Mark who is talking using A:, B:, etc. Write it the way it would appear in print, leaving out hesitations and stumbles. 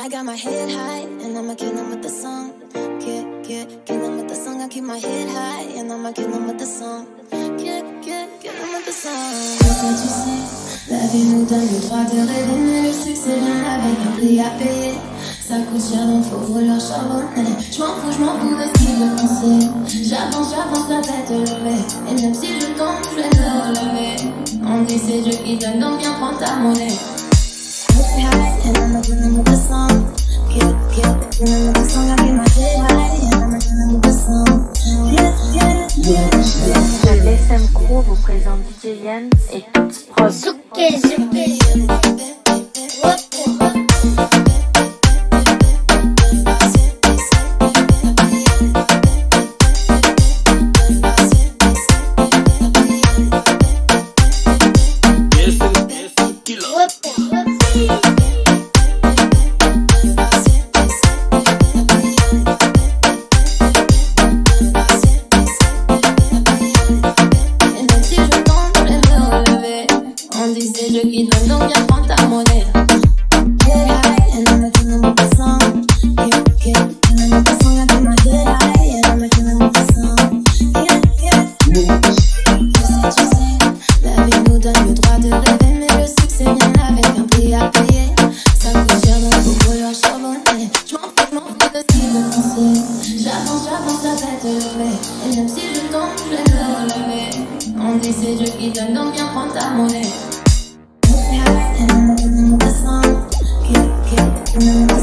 A: I got my head high and I'ma kill 'em with the song. Kill 'em with the song. I keep my head high and I'ma kill 'em with the song. Kill 'em with the song. Comme ça tu sais, la vie nous donne le droit de rêver, mais le succès vient avec un prix à payer. Ça coûte cher donc faut vouloir charbonner. J'm'en fous de ce qu'ils veulent penser. J'avance la tête levée. Et même si je tombe, je vais me relever. On dit c'est Dieu qui donne, donc viens prendre ta monnaie. High and I'ma kill 'em with the song. Kill 'em with the song. I keep my head high and I'ma kill 'em with the song.
B: Le SM Crew vous présente DJ Yann et Tuts Prod.
A: C'est Dieu qui donne, donc viens prendre ta monnaie. Head high and I'ma kill 'em with the song. Kill 'em with the song. I keep my head high and I'ma kill 'em with the song. Tu sais, la vie nous donne le droit de rêver, mais le succès vient avec un prix à payer. Ça coûte cher donc faut vouloir charbonner. J'm'en fous de ce qu'ils veulent penser. J'avance la tête levée. Et même si je tombe, je vais me relever. On dit c'est Dieu qui donne, donc viens prendre ta monnaie. And I'm with the song. Kill 'em with the